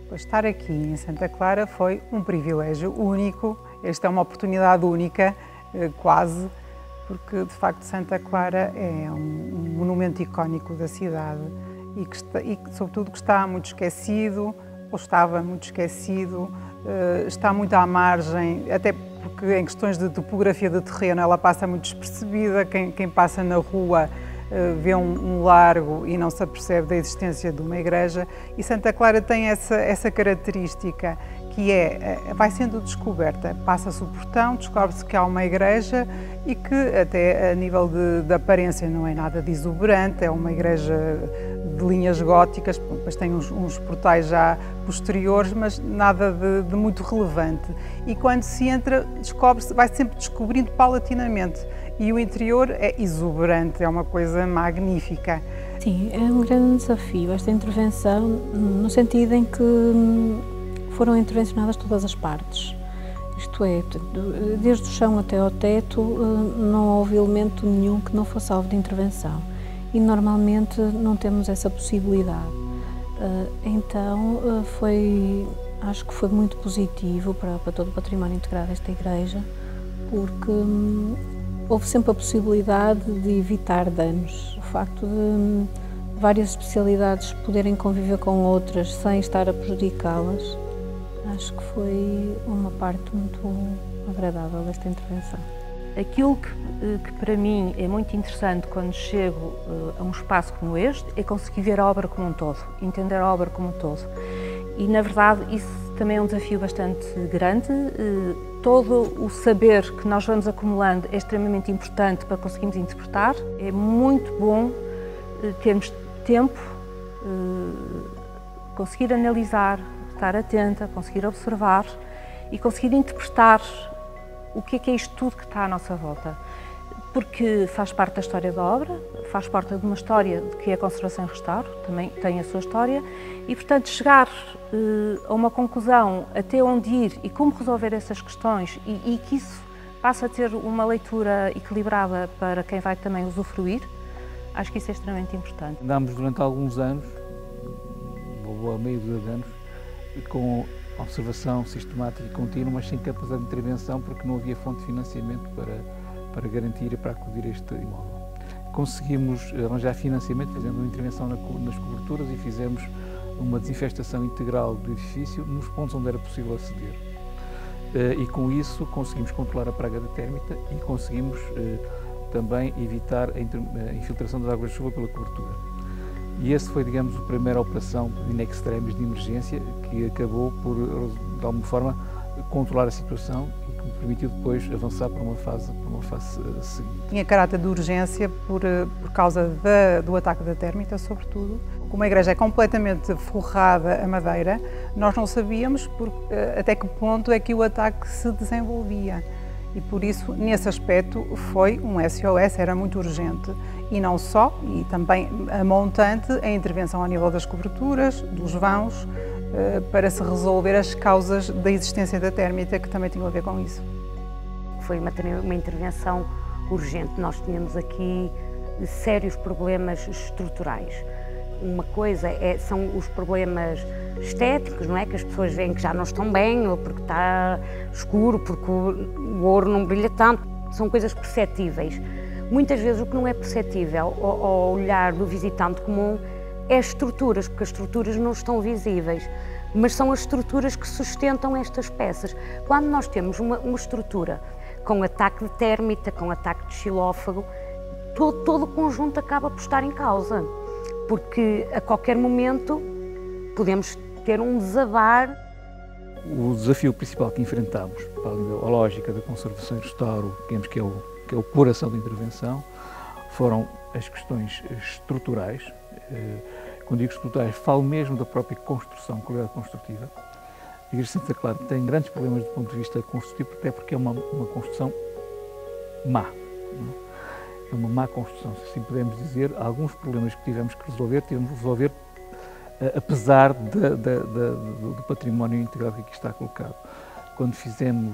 Pois estar aqui em Santa Clara foi um privilégio único. Esta é uma oportunidade única, quase, porque de facto Santa Clara é um monumento icónico da cidade e sobretudo que está muito esquecido, ou estava muito esquecido, está muito à margem, até porque em questões de topografia de terreno ela passa muito despercebida. Quem passa na rua vê um largo e não se apercebe da existência de uma igreja, e Santa Clara tem essa característica, que vai sendo descoberta. Passa-se o portão, descobre-se que há uma igreja e que até a nível de aparência não é nada de exuberante, é uma igreja de linhas góticas, depois tem uns portais já posteriores, mas nada de muito relevante. E quando se entra, descobre-se, vai sempre descobrindo paulatinamente. E o interior é exuberante, é uma coisa magnífica. Sim, é um grande desafio esta intervenção, no sentido em que foram intervencionadas todas as partes. Isto é, desde o chão até ao teto, não houve elemento nenhum que não fosse alvo de intervenção. E normalmente não temos essa possibilidade. Então, acho que foi muito positivo para todo o património integrado desta igreja, porque houve sempre a possibilidade de evitar danos. O facto de várias especialidades poderem conviver com outras sem estar a prejudicá-las, acho que foi uma parte muito agradável desta intervenção. Aquilo que para mim é muito interessante quando chego a um espaço como este é conseguir ver a obra como um todo, entender a obra como um todo. E, na verdade, isso também é um desafio bastante grande. Todo o saber que nós vamos acumulando é extremamente importante para conseguirmos interpretar. É muito bom termos tempo, conseguir analisar, estar atenta, conseguir observar e conseguir interpretar o que é isto tudo que está à nossa volta. Porque faz parte da história da obra, faz parte de uma história que é a conservação e restauro, também tem a sua história, e portanto chegar a uma conclusão até onde ir e como resolver essas questões e que isso passe a ter uma leitura equilibrada para quem vai também usufruir, acho que isso é extremamente importante. Andámos durante alguns anos, uma boa meia dúzia de anos, com observação sistemática e contínua, mas sem capacidade de intervenção, porque não havia fonte de financiamento para garantir e para acudir a este imóvel. Conseguimos arranjar financiamento, fazendo uma intervenção nas coberturas e fizemos uma desinfestação integral do edifício nos pontos onde era possível aceder. E com isso conseguimos controlar a praga da térmita e conseguimos também evitar a infiltração das águas de chuva pela cobertura. E esse foi, digamos, a primeira operação in extremis de emergência que acabou por, de alguma forma, controlar a situação e que me permitiu depois avançar para uma fase seguinte. Tinha caráter de urgência por causa do ataque da térmita, sobretudo. Como a igreja é completamente forrada a madeira, nós não sabíamos até que ponto é que o ataque se desenvolvia. E por isso, nesse aspecto, foi um SOS, era muito urgente. E não só, e também a montante, a intervenção ao nível das coberturas, dos vãos, para se resolver as causas da existência da térmita, que também tinham a ver com isso. Foi uma intervenção urgente. Nós tínhamos aqui sérios problemas estruturais. Uma coisa são os problemas estéticos, não é? Que as pessoas veem que já não estão bem, ou porque está escuro, porque o ouro não brilha tanto. São coisas perceptíveis. Muitas vezes o que não é perceptível ao olhar do visitante comum é as estruturas, porque as estruturas não estão visíveis, mas são as estruturas que sustentam estas peças. Quando nós temos uma estrutura com ataque de térmita, com ataque de xilófago, todo o conjunto acaba por estar em causa, porque a qualquer momento podemos ter um desabar. O desafio principal que enfrentámos, para a lógica da conservação e restauro, digamos que é o coração da intervenção, foram as questões estruturais. Quando digo estruturais, falo mesmo da própria construção, qualidade construtiva. A Igreja de Santa Clara tem grandes problemas do ponto de vista construtivo, até porque é uma construção má. É uma má construção, se assim podemos dizer. Alguns problemas que tivemos que resolver apesar do património integrado que aqui está colocado. Quando fizemos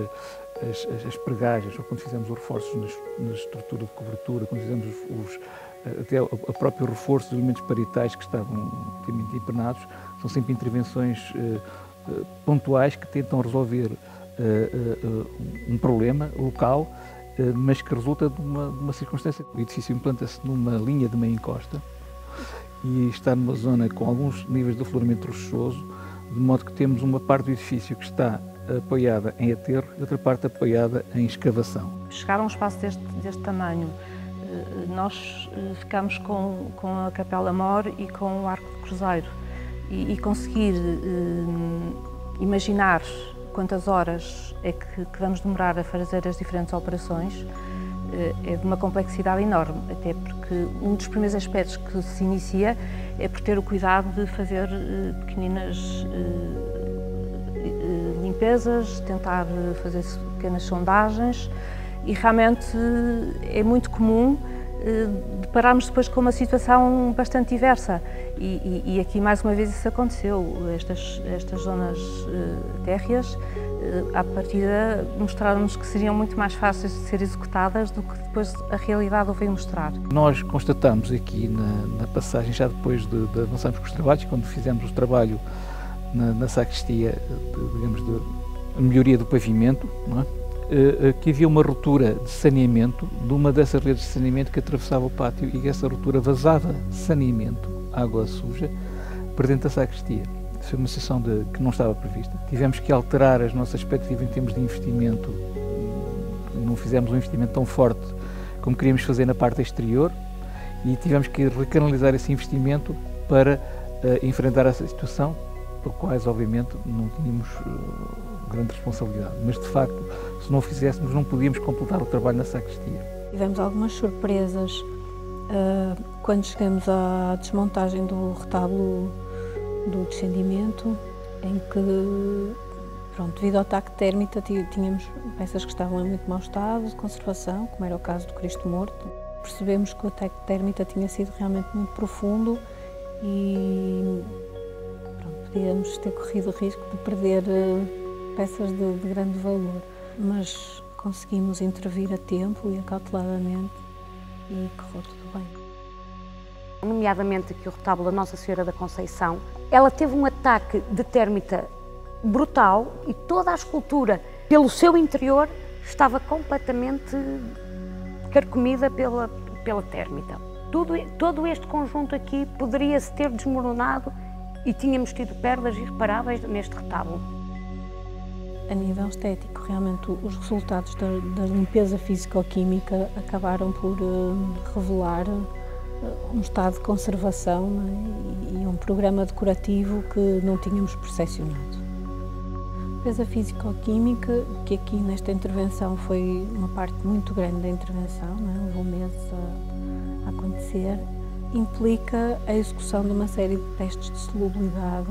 as pregagens, ou quando fizemos os reforços na estrutura de cobertura, quando fizemos até o próprio reforço dos elementos paritais que estavam empenados, São sempre intervenções pontuais que tentam resolver um problema local, mas que resulta de uma circunstância. O edifício implanta-se numa linha de meia encosta e está numa zona com alguns níveis de afloramento rochoso, de modo que temos uma parte do edifício que está apoiada em aterro e outra parte apoiada em escavação. Chegar a um espaço deste tamanho, nós ficamos com a Capela Mor e com o Arco de Cruzeiro e conseguir imaginar quantas horas é que vamos demorar a fazer as diferentes operações é de uma complexidade enorme, até porque um dos primeiros aspectos que se inicia é por ter o cuidado de fazer pequeninas limpezas, tentar fazer pequenas sondagens e realmente é muito comum depararmos depois com uma situação bastante diversa e aqui mais uma vez isso aconteceu. Estas zonas térreas à partida mostraram-nos que seriam muito mais fáceis de ser executadas do que depois a realidade o veio mostrar. Nós constatamos aqui na passagem, já depois de avançarmos com os trabalhos, quando fizemos o trabalho na sacristia, digamos, de melhoria do pavimento, não é? Que havia uma ruptura de saneamento de uma dessas redes de saneamento que atravessava o pátio e que essa ruptura vazava saneamento, água suja, para dentro da sacristia. Foi uma situação que não estava prevista. Tivemos que alterar as nossas expectativas em termos de investimento. Não fizemos um investimento tão forte como queríamos fazer na parte exterior e tivemos que recanalizar esse investimento para enfrentar essa situação, por quais, obviamente, não tínhamos grande responsabilidade. Mas, de facto, se não o fizéssemos, não podíamos completar o trabalho na sacristia. Tivemos algumas surpresas quando chegamos à desmontagem do retábulo do descendimento, em que, pronto, devido ao ataque de térmita, tínhamos peças que estavam em muito mau estado de conservação, como era o caso do Cristo Morto. Percebemos que o ataque de térmita tinha sido realmente muito profundo e podíamos ter corrido o risco de perder peças de grande valor, mas conseguimos intervir a tempo e acauteladamente e correu tudo bem. Nomeadamente aqui o retábulo da Nossa Senhora da Conceição, ela teve um ataque de térmita brutal e toda a escultura, pelo seu interior, estava completamente carcomida pela térmita. Todo este conjunto aqui poderia-se ter desmoronado e tínhamos tido perdas irreparáveis neste retábulo. A nível estético, realmente os resultados da limpeza físico-química acabaram por revelar um estado de conservação, né, e um programa decorativo que não tínhamos percepcionado. A limpeza físico-química, que aqui nesta intervenção foi uma parte muito grande da intervenção, né, levou meses a acontecer, implica a execução de uma série de testes de solubilidade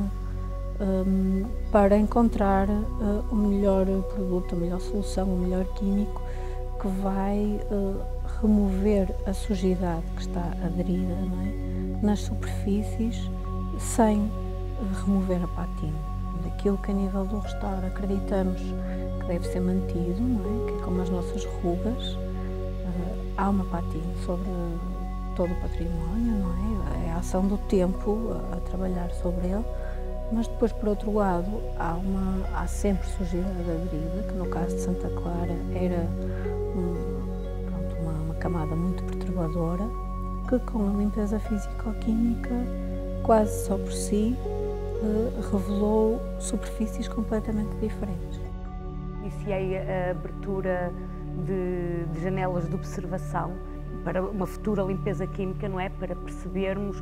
para encontrar o melhor produto, a melhor solução, o melhor químico que vai remover a sujidade que está aderida, não é, nas superfícies sem remover a patina. Daquilo que a nível do restauro acreditamos que deve ser mantido, não é, que é como as nossas rugas, há uma patina sobre todo o património, não é? É a ação do tempo a trabalhar sobre ele, mas depois, por outro lado, há sempre sujidade aderida, que no caso de Santa Clara era uma camada muito perturbadora, que com a limpeza físico-química, quase só por si, revelou superfícies completamente diferentes. Iniciei a abertura de janelas de observação para uma futura limpeza química, não é? Para percebermos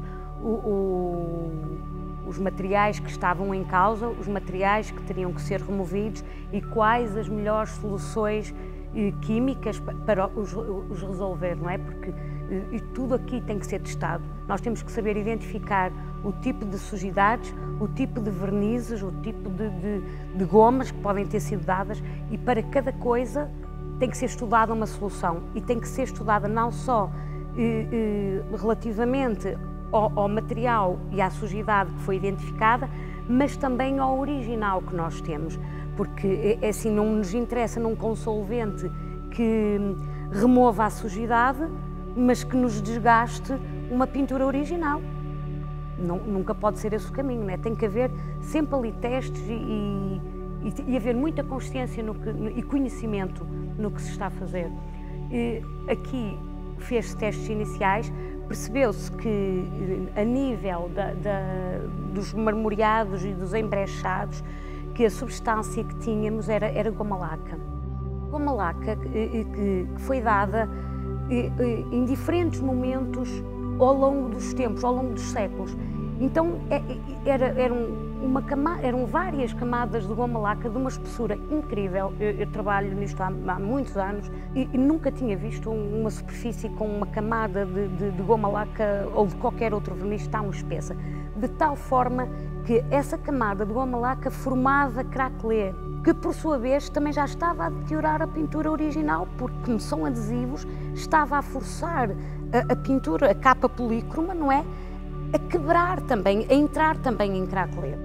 os materiais que estavam em causa, os materiais que teriam que ser removidos e quais as melhores soluções químicas para os resolver, não é? Porque tudo aqui tem que ser testado. Nós temos que saber identificar o tipo de sujidades, o tipo de vernizes, o tipo de gomas que podem ter sido dadas e para cada coisa tem que ser estudada uma solução e tem que ser estudada não só relativamente ao material e à sujidade que foi identificada, mas também ao original que nós temos, porque assim não nos interessa num consolvente que remova a sujidade, mas que nos desgaste uma pintura original. Nunca pode ser esse o caminho, não é? Tem que haver sempre ali testes e haver muita consciência e conhecimento no que se está a fazer. Aqui fez-se testes iniciais, percebeu-se que a nível dos marmoreados e dos embrechados, que a substância que tínhamos era goma laca. Goma laca que foi dada em diferentes momentos ao longo dos tempos, ao longo dos séculos. Então eram várias camadas de goma laca de uma espessura incrível. Eu trabalho nisto há muitos anos e nunca tinha visto uma superfície com uma camada de goma laca ou de qualquer outro verniz tão espessa. De tal forma que essa camada de goma laca formava craquelé, que por sua vez também já estava a deteriorar a pintura original, porque como são adesivos, estava a forçar a pintura, a capa polícroma, não é? A quebrar também, a entrar também em craquelé.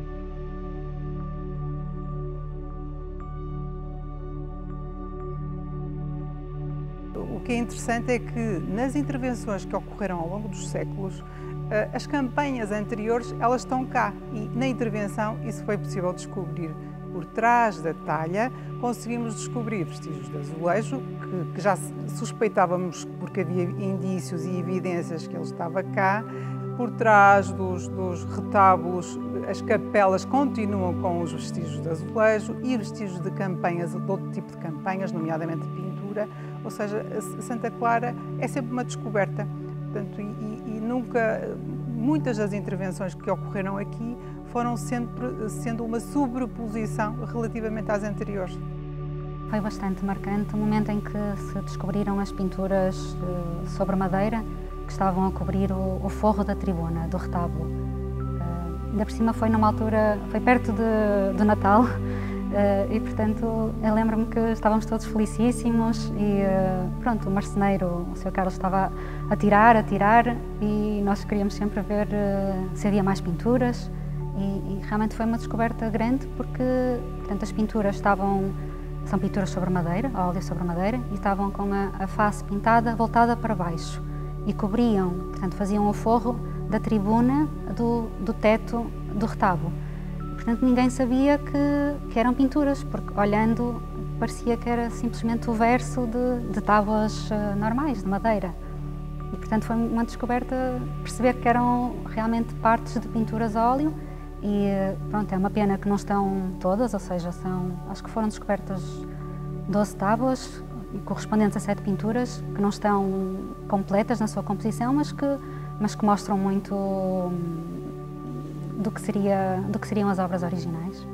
O que é interessante é que nas intervenções que ocorreram ao longo dos séculos, as campanhas anteriores, elas estão cá e na intervenção isso foi possível descobrir. Por trás da talha conseguimos descobrir vestígios de azulejo que já suspeitávamos porque havia indícios e evidências que ele estava cá. Por trás dos retábulos, as capelas continuam com os vestígios de azulejo e vestígios de campanhas, de outro tipo de campanhas, nomeadamente de pintura. Ou seja, Santa Clara é sempre uma descoberta. Portanto, e nunca, muitas das intervenções que ocorreram aqui foram sempre sendo uma sobreposição relativamente às anteriores. Foi bastante marcante o momento em que se descobriram as pinturas sobre madeira que estavam a cobrir o forro da tribuna, do retábulo. Ainda por cima foi numa altura, foi perto do Natal e portanto eu lembro-me que estávamos todos felicíssimos e pronto, o marceneiro, o Sr. Carlos estava a tirar e nós queríamos sempre ver se havia mais pinturas e realmente foi uma descoberta grande porque portanto, as pinturas são pinturas sobre madeira, óleo sobre madeira e estavam com a face pintada voltada para baixo. E cobriam, portanto, faziam o forro da tribuna do teto do retábulo. Portanto, ninguém sabia que eram pinturas, porque olhando parecia que era simplesmente o verso de tábuas normais, de madeira. E, portanto, foi uma descoberta perceber que eram realmente partes de pinturas a óleo e, pronto, é uma pena que não estão todas, ou seja, acho que foram descobertas 12 tábuas, correspondentes a 7 pinturas que não estão completas na sua composição, mas que mostram muito do que seriam as obras originais.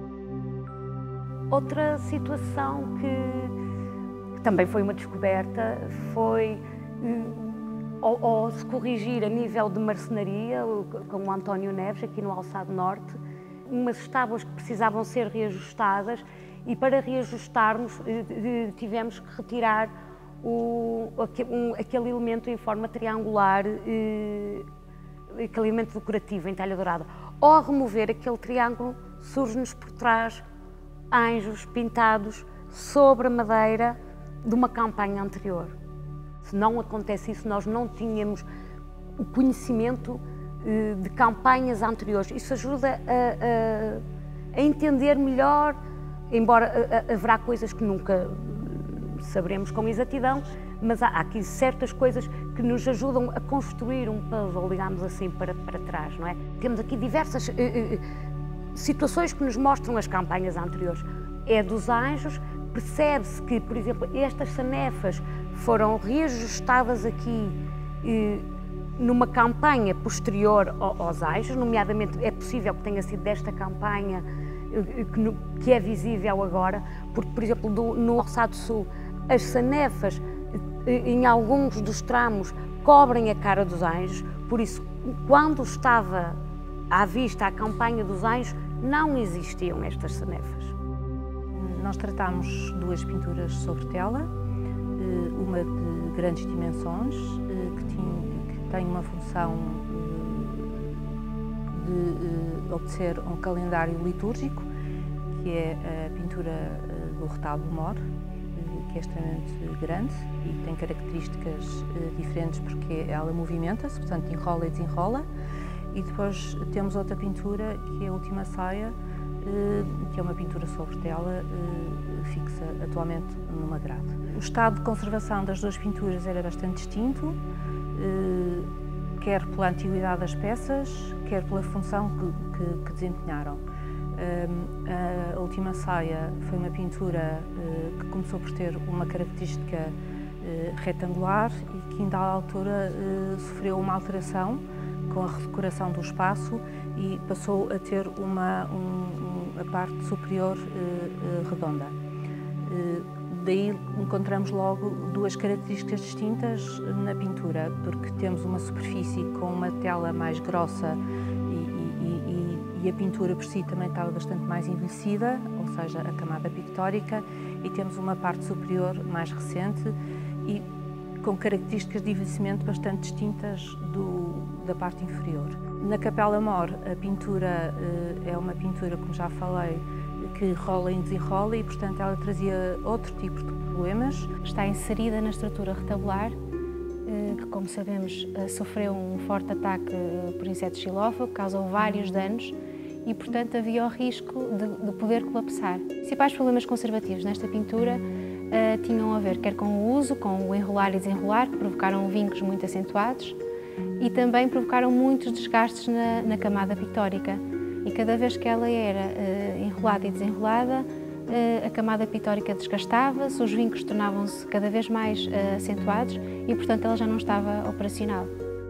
Outra situação que também foi uma descoberta foi ao se corrigir a nível de marcenaria com o António Neves aqui no Alçado Norte, umas tábuas que precisavam ser reajustadas. E para reajustarmos, tivemos que retirar aquele elemento em forma triangular, aquele elemento decorativo em talha dourada. Ao remover aquele triângulo, surge-nos por trás anjos pintados sobre a madeira de uma campanha anterior. Se não acontece isso, nós não tínhamos o conhecimento de campanhas anteriores. Isso ajuda a entender melhor, embora haverá coisas que nunca saberemos com exatidão, mas há aqui certas coisas que nos ajudam a construir um puzzle, digamos assim, para trás, não é? Temos aqui diversas situações que nos mostram as campanhas anteriores. É dos anjos, percebe-se que, por exemplo, estas sanefas foram reajustadas aqui numa campanha posterior aos anjos, nomeadamente é possível que tenha sido desta campanha que é visível agora, porque, por exemplo, no Alçado Sul, as sanefas, em alguns dos tramos, cobrem a cara dos anjos, por isso, quando estava à vista a campanha dos anjos, não existiam estas sanefas. Nós tratámos 2 pinturas sobre tela, uma de grandes dimensões, que tem uma função de obter um calendário litúrgico, que é a pintura do retábulo mor, que é extremamente grande e tem características diferentes porque ela movimenta-se, portanto enrola e desenrola, E depois temos outra pintura, que é a Última Saia, que é uma pintura sobre tela, fixa atualmente numa grade. O estado de conservação das duas pinturas era bastante distinto, quer pela antiguidade das peças, quer pela função que desempenharam. A Última Saia foi uma pintura que começou por ter uma característica retangular e que, em dada altura, sofreu uma alteração com a redecoração do espaço e passou a ter a parte superior redonda. Daí encontramos logo duas características distintas na pintura, porque temos uma superfície com uma tela mais grossa e a pintura por si também estava bastante mais envelhecida, ou seja, a camada pictórica, e temos uma parte superior mais recente e com características de envelhecimento bastante distintas da parte inferior. Na Capela Mor, a pintura é uma pintura, como já falei, que rola e desenrola e, portanto, ela trazia outro tipo de problemas. Está inserida na estrutura retabular, que, como sabemos, sofreu um forte ataque por inseto xilófago, causou vários danos e, portanto, havia o risco de poder colapsar. Os principais problemas conservativos nesta pintura tinham a ver quer com o uso, com o enrolar e desenrolar, que provocaram vincos muito acentuados e também provocaram muitos desgastes na camada pictórica. E cada vez que ela era enrolada e desenrolada, a camada pictórica desgastava-se, os vincos tornavam-se cada vez mais acentuados e, portanto, ela já não estava operacional.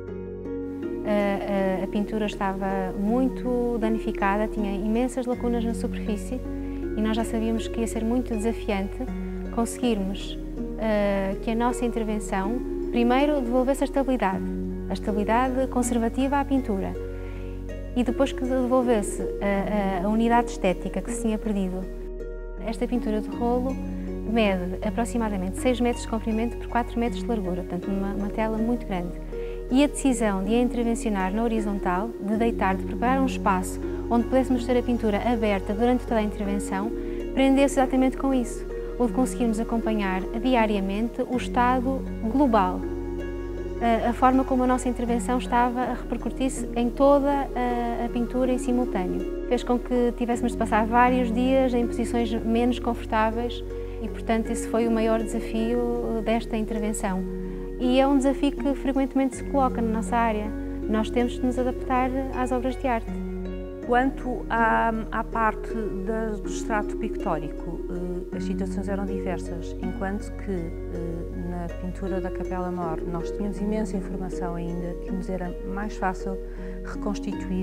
A pintura estava muito danificada, tinha imensas lacunas na superfície e nós já sabíamos que ia ser muito desafiante conseguirmos que a nossa intervenção, primeiro, devolvesse a estabilidade conservativa à pintura e depois que devolvesse a unidade estética que se tinha perdido. Esta pintura de rolo mede aproximadamente 6 metros de comprimento por 4 metros de largura, portanto uma tela muito grande. E a decisão de a intervencionar na horizontal, de deitar, de preparar um espaço onde pudéssemos ter a pintura aberta durante toda a intervenção, prendeu-se exatamente com isso, o de conseguirmos acompanhar diariamente o estado global, a forma como a nossa intervenção estava a repercutir-se em toda a pintura em simultâneo. Fez com que tivéssemos de passar vários dias em posições menos confortáveis e, portanto, esse foi o maior desafio desta intervenção. E é um desafio que frequentemente se coloca na nossa área. Nós temos de nos adaptar às obras de arte. Quanto à parte do extrato pictórico, as situações eram diversas, enquanto que na pintura da Capela Mor nós tínhamos imensa informação ainda, que nos era mais fácil reconstituir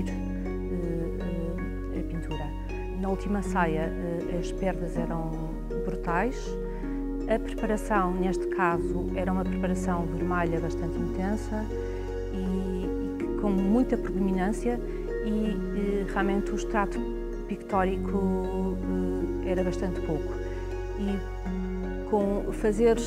a pintura. Na Última Saia as perdas eram brutais, a preparação, neste caso, era uma preparação vermelha bastante intensa e com muita predominância e realmente o extrato pictórico era bastante pouco. E com fazer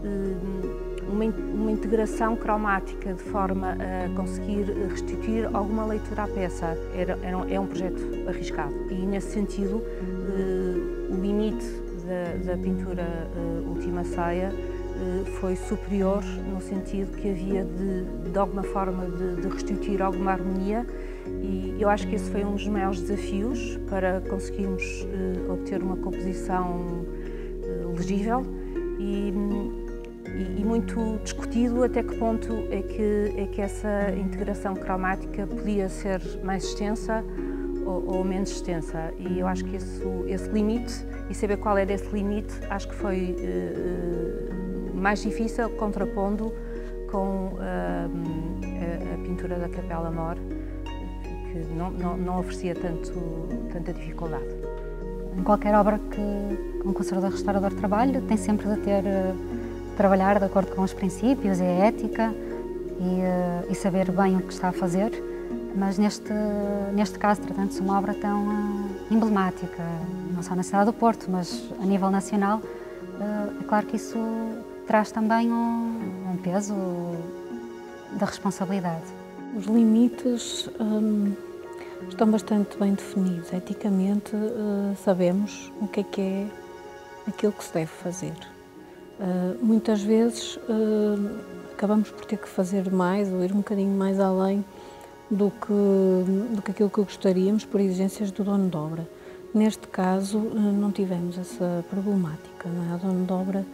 uma integração cromática de forma a conseguir restituir alguma leitura à peça é um projeto arriscado e, nesse sentido, o limite da pintura Última Saia foi superior no sentido que havia de alguma forma de restituir alguma harmonia e eu acho que esse foi um dos maiores desafios para conseguirmos obter uma composição legível e muito discutido até que ponto é que essa integração cromática podia ser mais extensa ou menos extensa e eu acho que esse limite e saber qual era esse limite acho que foi mais difícil contrapondo com a pintura da Capela Mor que não oferecia tanta dificuldade. Em qualquer obra que um conservador-restaurador trabalhe tem sempre de trabalhar de acordo com os princípios e a ética e saber bem o que está a fazer. Mas neste caso, tratando-se de uma obra tão emblemática, não só na cidade do Porto, mas a nível nacional, é claro que isso traz também um peso da responsabilidade. Os limites estão bastante bem definidos. Eticamente, sabemos o que é aquilo que se deve fazer. Muitas vezes acabamos por ter que fazer mais ou ir um bocadinho mais além, do que aquilo que gostaríamos por exigências do dono de obra. Neste caso, não tivemos essa problemática, não é? O dono de obra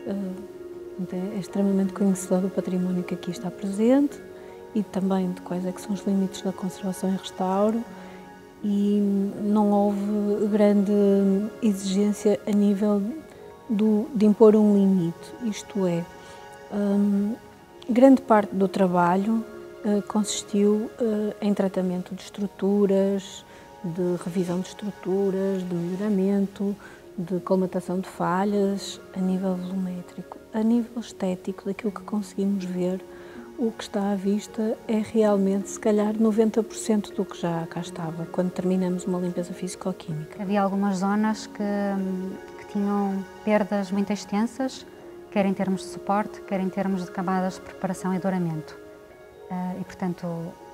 é extremamente conhecedor do património que aqui está presente e também de quais é que são os limites da conservação e restauro, e não houve grande exigência a nível de impor um limite, isto é, grande parte do trabalho consistiu em tratamento de estruturas, de revisão de estruturas, de melhoramento, de colmatação de falhas a nível volumétrico. A nível estético, daquilo que conseguimos ver, o que está à vista é realmente, se calhar, 90% do que já cá estava, quando terminamos uma limpeza físico-química. Havia algumas zonas que tinham perdas muito extensas, quer em termos de suporte, quer em termos de camadas de preparação e douramento. E, portanto,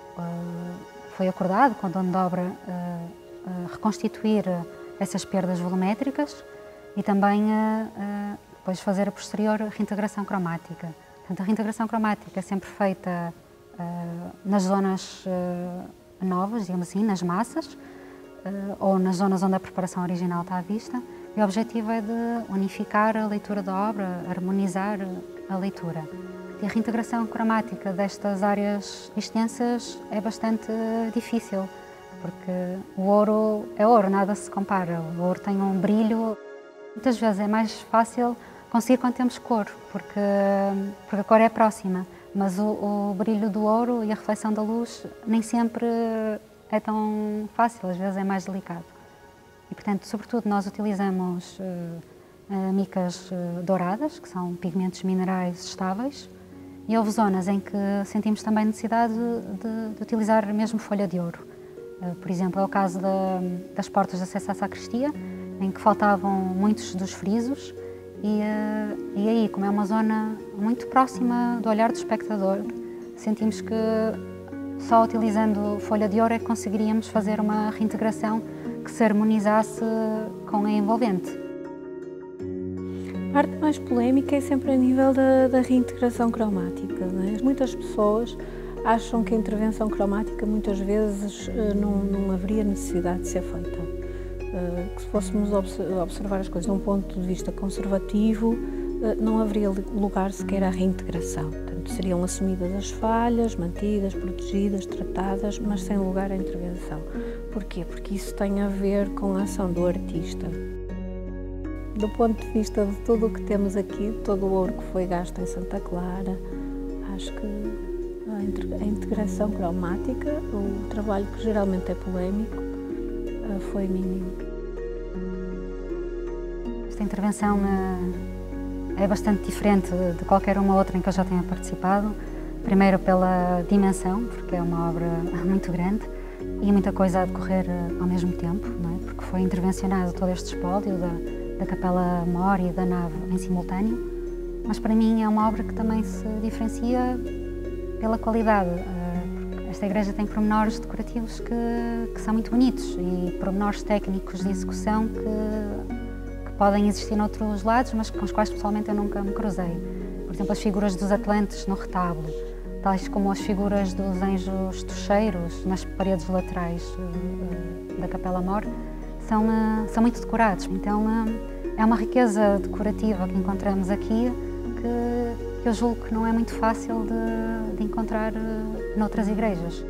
foi acordado com o dono de obra reconstituir essas perdas volumétricas e também depois fazer a posterior reintegração cromática. Portanto, a reintegração cromática é sempre feita nas zonas novas, digamos assim, nas massas, ou nas zonas onde a preparação original está à vista, e o objetivo é de unificar a leitura da obra, harmonizar a leitura. E a reintegração cromática destas áreas extensas é bastante difícil, porque o ouro é ouro, nada se compara. O ouro tem um brilho. Muitas vezes é mais fácil conseguir quando temos cor, porque a cor é próxima, mas o brilho do ouro e a reflexão da luz nem sempre é tão fácil, às vezes é mais delicado. E, portanto, sobretudo, nós utilizamos micas douradas, que são pigmentos minerais estáveis, e houve zonas em que sentimos também necessidade de utilizar mesmo folha de ouro. Por exemplo, é o caso das portas de acesso à sacristia, em que faltavam muitos dos frisos, e aí, como é uma zona muito próxima do olhar do espectador, sentimos que só utilizando folha de ouro é que conseguiríamos fazer uma reintegração que se harmonizasse com a envolvente. A parte mais polémica é sempre a nível da reintegração cromática, não é? Muitas pessoas acham que a intervenção cromática muitas vezes não haveria necessidade de ser feita. Que se fôssemos observar as coisas de um ponto de vista conservativo, não haveria lugar sequer à reintegração. Portanto, seriam assumidas as falhas, mantidas, protegidas, tratadas, mas sem lugar à intervenção. Porquê? Porque isso tem a ver com a ação do artista. Do ponto de vista de tudo o que temos aqui, todo o ouro que foi gasto em Santa Clara, acho que a integração cromática, o trabalho que geralmente é polémico, foi mínimo. Esta intervenção é bastante diferente de qualquer uma outra em que eu já tenha participado. Primeiro pela dimensão, porque é uma obra muito grande e muita coisa a decorrer ao mesmo tempo, não é? Porque foi intervencionado todo este espólio da Capela Mor e da nave em simultâneo, mas para mim é uma obra que também se diferencia pela qualidade. Esta igreja tem pormenores decorativos que são muito bonitos e pormenores técnicos de execução que podem existir noutros lados, mas com os quais pessoalmente eu nunca me cruzei. Por exemplo, as figuras dos Atlantes no retábulo, tais como as figuras dos anjos tocheiros nas paredes laterais da Capela Mor, são muito decorados. Então é uma riqueza decorativa que encontramos aqui que eu julgo que não é muito fácil de encontrar noutras igrejas.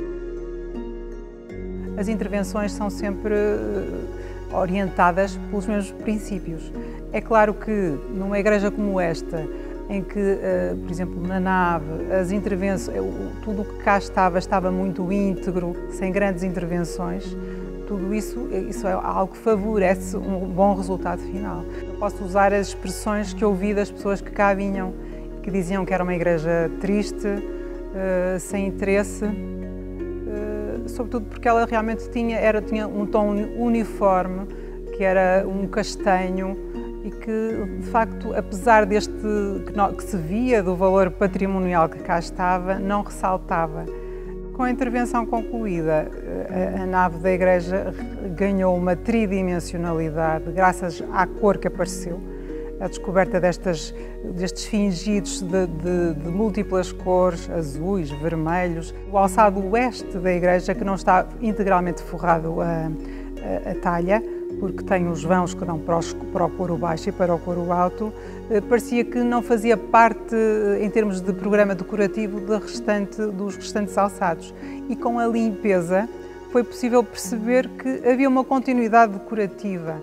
As intervenções são sempre orientadas pelos mesmos princípios. É claro que numa igreja como esta, em que, por exemplo, na nave, as intervenções, tudo o que cá estava muito íntegro, sem grandes intervenções, tudo isso é algo que favorece um bom resultado final. Eu posso usar as expressões que ouvi das pessoas que cá vinham, que diziam que era uma igreja triste, sem interesse, sobretudo porque ela realmente tinha um tom uniforme, que era um castanho, e que, de facto, apesar que se via do valor patrimonial que cá estava, não ressaltava. Com a intervenção concluída, a nave da igreja ganhou uma tridimensionalidade, graças à cor que apareceu. a descoberta destes fingidos de múltiplas cores, azuis, vermelhos. O alçado oeste da igreja, que não está integralmente forrado a talha, porque tem os vãos que dão para o coro baixo e para o coro alto, parecia que não fazia parte, em termos de programa decorativo, dos restantes alçados. E com a limpeza foi possível perceber que havia uma continuidade decorativa.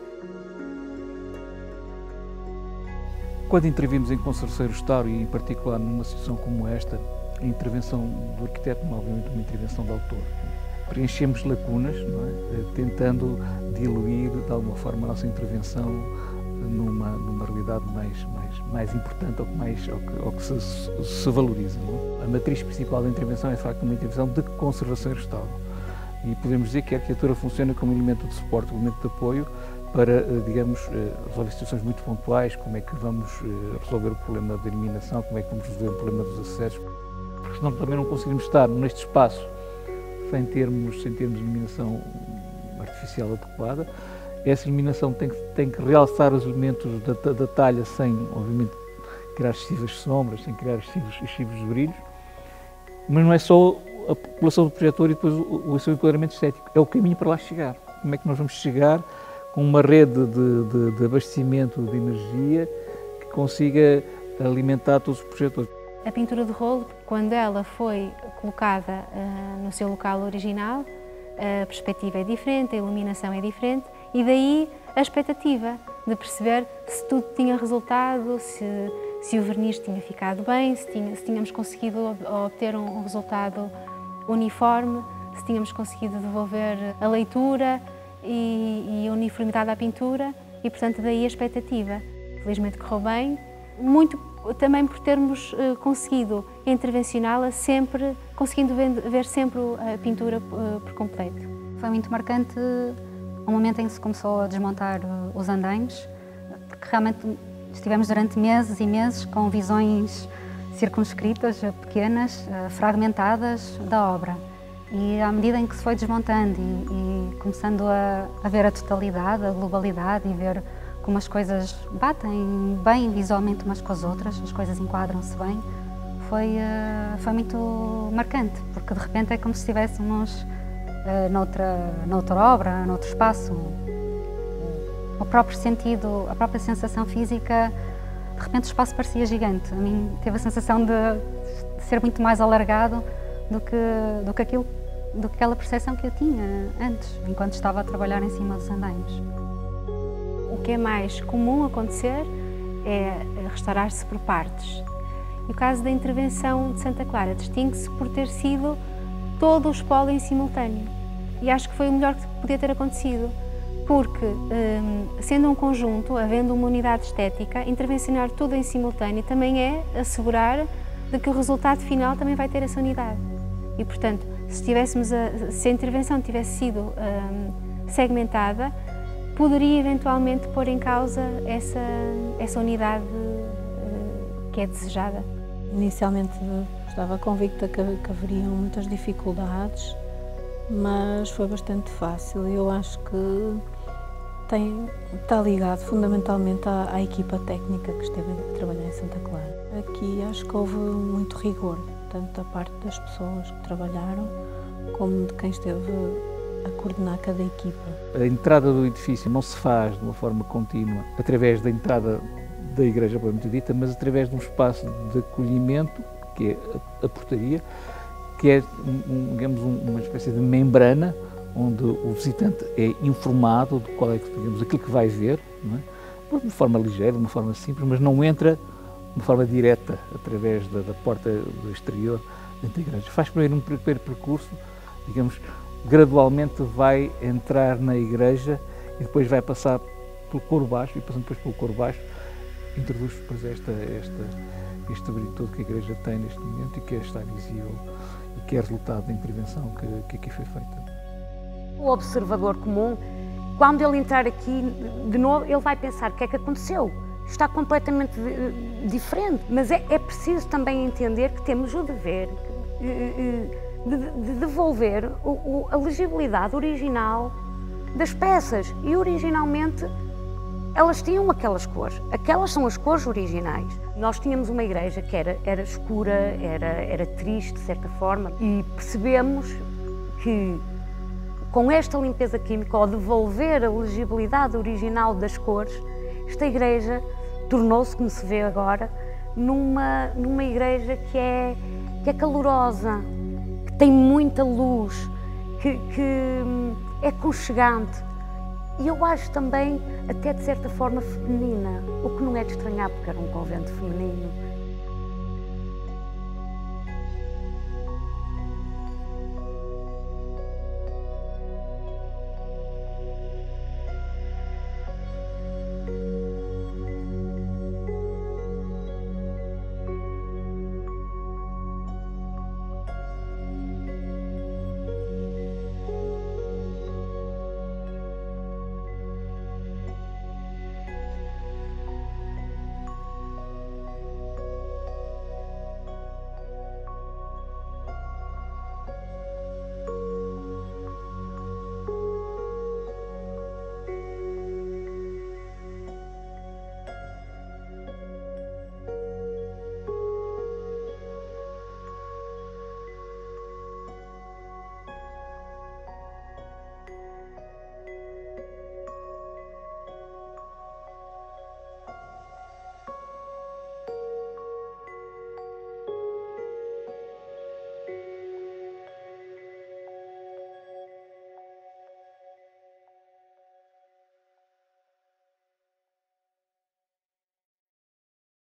Quando intervimos em conservação e restauro, e em particular numa situação como esta, a intervenção do arquiteto não é obviamente uma intervenção do autor. Preenchemos lacunas, não é? Tentando diluir de alguma forma a nossa intervenção numa realidade mais importante ou que se valoriza. Não é? A matriz principal da intervenção é de facto uma intervenção de conservação e restauro. E podemos dizer que a arquitetura funciona como elemento de suporte, elemento de apoio para, digamos, resolver situações muito pontuais, como é que vamos resolver o problema da iluminação, como é que vamos resolver o problema dos acessos, porque senão também não conseguimos estar neste espaço sem termos iluminação artificial adequada. Essa iluminação tem que realçar os elementos da talha sem, obviamente, criar excessivas sombras, sem criar excessivos brilhos, mas não é só a população do projetor e depois o seu enquadramento estético, é o caminho para lá chegar. Como é que nós vamos chegar com uma rede de abastecimento de energia que consiga alimentar todos os projetores. A pintura de rolo, quando ela foi colocada no seu local original, a perspectiva é diferente, a iluminação é diferente e daí a expectativa de perceber se tudo tinha resultado, se o verniz tinha ficado bem, se tínhamos conseguido obter um resultado uniforme, se tínhamos conseguido devolver a leitura e a uniformidade à pintura e, portanto, daí a expectativa. Felizmente correu bem, muito também por termos conseguido intervencioná-la sempre, conseguindo ver sempre a pintura por completo. Foi muito marcante o momento em que se começou a desmontar os andaimes, porque realmente estivemos durante meses e meses com visões circunscritas, pequenas, fragmentadas da obra. E à medida em que se foi desmontando e começando a ver a totalidade, a globalidade e ver como as coisas batem bem visualmente umas com as outras, as coisas enquadram-se bem, foi muito marcante, porque de repente é como se estivéssemos noutra obra, noutro espaço. O próprio sentido, a própria sensação física, de repente o espaço parecia gigante. A mim teve a sensação de ser muito mais alargado do que aquela percepção que eu tinha antes, enquanto estava a trabalhar em cima dos andaimes. O que é mais comum acontecer é restaurar-se por partes. E o caso da intervenção de Santa Clara distingue-se por ter sido todo o espólio em simultâneo. E acho que foi o melhor que podia ter acontecido, porque, sendo um conjunto, havendo uma unidade estética, intervencionar tudo em simultâneo também é assegurar de que o resultado final também vai ter essa unidade. E, portanto, se a intervenção tivesse sido segmentada, poderia eventualmente pôr em causa essa unidade que é desejada. Inicialmente estava convicta que haveriam muitas dificuldades, mas foi bastante fácil. Eu acho que está ligado fundamentalmente à equipa técnica que esteve a trabalhar em Santa Clara. Aqui acho que houve muito rigor, tanto da parte das pessoas que trabalharam, como de quem esteve a coordenar cada equipa. A entrada do edifício não se faz de uma forma contínua através da entrada da igreja, propriamente dita, mas através de um espaço de acolhimento, que é a portaria, que é, digamos, uma espécie de membrana onde o visitante é informado de qual é, digamos, aquilo que vai ver, não é? De uma forma ligeira, de uma forma simples, mas não entra de uma forma direta através da porta do exterior dentro da igreja. Faz primeiro um primeiro percurso, digamos, gradualmente vai entrar na igreja e depois vai passar pelo coro baixo e passando depois pelo coro baixo introduz depois este brilho todo que a igreja tem neste momento e que está visível e que é resultado da intervenção que aqui foi feita. O observador comum, quando ele entrar aqui de novo, ele vai pensar o que é que aconteceu. Está completamente diferente, mas é preciso também entender que temos o dever de devolver a legibilidade original das peças. E originalmente elas tinham aquelas cores, aquelas são as cores originais. Nós tínhamos uma igreja que era escura, era triste de certa forma, e percebemos que com esta limpeza química, ao devolver a legibilidade original das cores, esta igreja tornou-se, como se vê agora, numa igreja que é calorosa, que tem muita luz, que é aconchegante. E eu acho também, até de certa forma, feminina, o que não é de estranhar, porque era um convento feminino.